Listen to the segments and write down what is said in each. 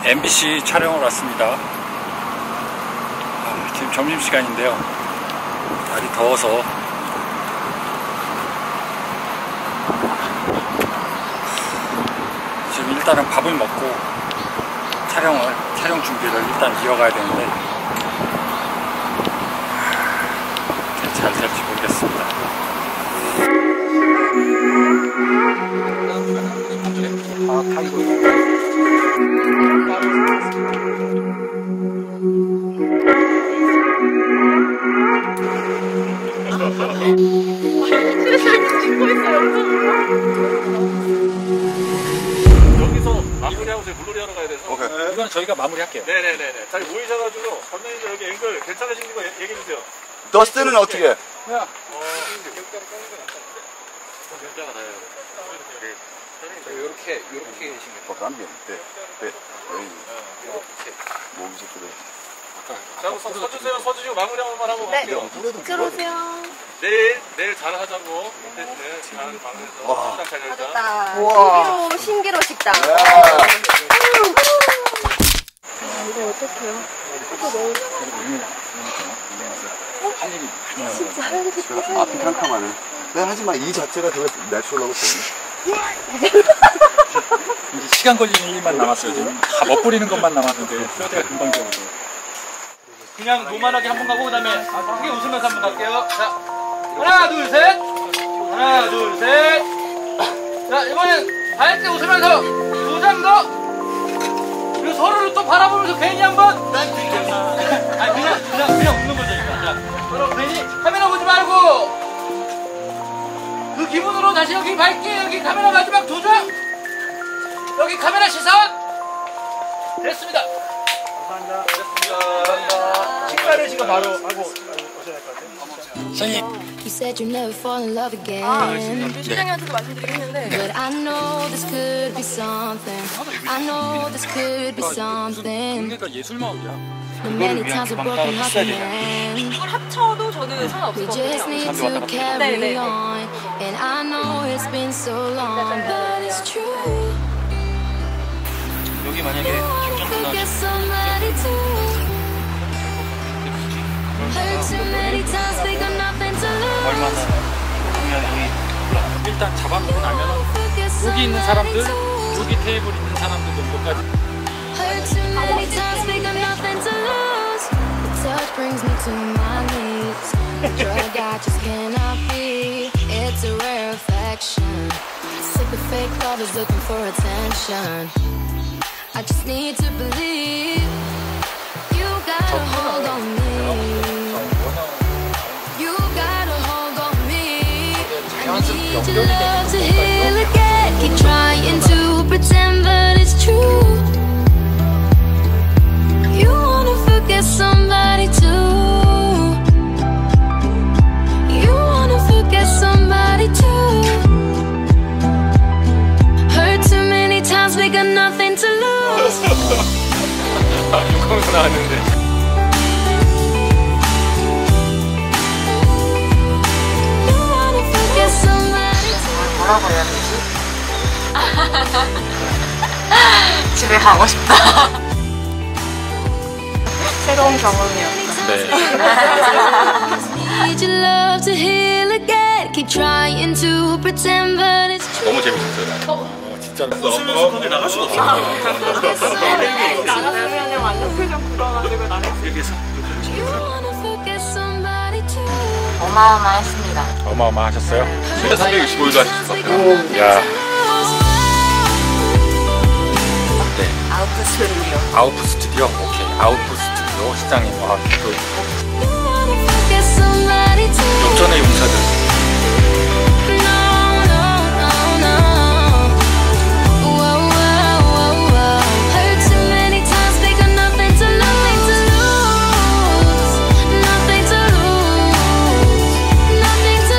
MBC 촬영을 왔습니다. 지금 점심시간인데요. 날이 더워서 지금 일단은 밥을 먹고 촬영 준비를 일단 이어가야 되는데 잘 될지 모르겠습니다. 여기서 마무리하고 저희 물놀이 하러 가야 돼서. 오케이. 네. 이건 저희가 마무리할게요. 네네네네. 잘 모이셔가지고 감독님들 여기 앵글 괜찮으신 거 얘기해주세요. 더스트는 어떻게 해? 야. 결자가 나요. 이렇게 계신 거. 깜비야. 네. 목이 새끼들. 자, 서주세요. 서주시고 마무리 한 번만 하고 갈게요. 들어오세요. 내일 잘 하자고. 잘 방에서 잘 열자. 하셨다. 신기로 식당. 이거 어떡해요? 할 일이 진짜 할 일이 앞이 캄캄하네. 하지만 이 자체가 되게 내추럴하고 보이네. 이제 시간 걸리는 일만 남았어요. 지금 다 멋부리는 것만 남았는데 뼈대가 금방 되고. 그냥 노만하게 한 번 가고 그다음에 크게 웃으면서 한 번 갈게요. 자, 하나 둘 셋. 하나 둘 셋. 자, 이번엔 밝게 웃으면서 두 장 더. 그리고 서로를 또 바라보면서 괜히 한번. 아니 그냥 웃는 거죠. 자, 서로 괜히 카메라 보지 말고 그 기분으로 다시 여기 밝게 여기 카메라 마지막 두 장. 여기 카메라 시선. 됐습니다. 감사합니다. 됐습니다. 식사를 지금 바로 하고 오셔야 될 것 같아요. 선생님. You said you never fall in love again. 실장님한테도 말씀드리긴 했는데. But I know this could be something. I know this could be something. 여기가 예술 마을이야. The many times a broken hearted man. 이걸 합쳐도 저는 상관없을 We 것 just 같아요. need to carry on. And I know it's been so long, but it's true. 여기 만약에 Forget somebody to hurt too many times, we got nothing to lose. 얼마나 그냥 일단 잡아놓고 나면 여기 있는 사람들, 여기 테이블 있는 사람들 정도까지. Hurt too many times, we got nothing to lose. The touch brings me to my knees. Drug I just cannot be. It's a rare affection. Sick of fake lovers looking for attention. I just need to believe. You got a hold on me. You got a hold on me. I need your love to heal again. Keep trying to pretend, but it's true. You wanna forget somebody too. You wanna forget somebody too. Hurt too many times, we got nothing to lose. 육광수 나왔는데. You wanna forget somebody too. 뭐라고 해야 되지? 집에 가고 싶다. 새로운 경험이었다. 네. Need your love to heal again. Keep trying to pretend, but it's true. 너무 재밌었어요. 진짜. 거기 나갈 수가 없어. 나가면 완전 표정 굳어가지고 나는 You wanna forget somebody too. 어마어마했습니다. 어마어마하셨어요? 최대 365일도 하셨어. 야. 아웃프 스튜디오. 아웃프 스튜디오. 오케이. 아웃프 스튜디오 시장님. 와, 또 You wanna forget somebody too. 역전의 용사들. No, no, no, no. Whoa, whoa, whoa, whoa. Hurt too many times, they got nothing to lose. Nothing to lose. Nothing to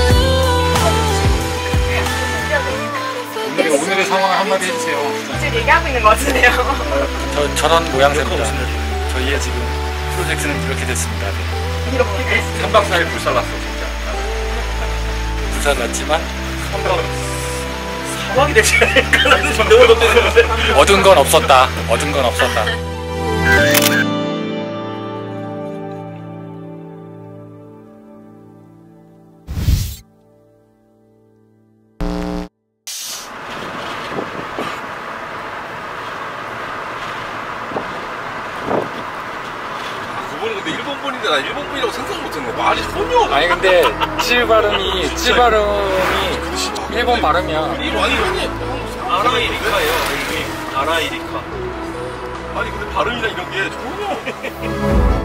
lose. 오늘의 상황을 한마디 해주세요. 지금 얘기하고 있는 거 같은데요. 저런 모양새입니다. 저희의 지금 프로젝트는 이렇게 됐습니다. 네. 이렇게 됐어. 3박 4일 불살났어 진짜. 불살났지만 3박 수학이 되지 않을까 라는 전형을 높였는데 얻은 건 없었다. 얻은 건 없었다. 그분은 근데 일본 분인데 나 일본 분이라고 생각 못했네. 말이 전혀 아니 근데 찌 발음이 일본 발음이야. 아니 아라이리카예요. 아라이리카. 아니 근데 발음이나 이런 게 전혀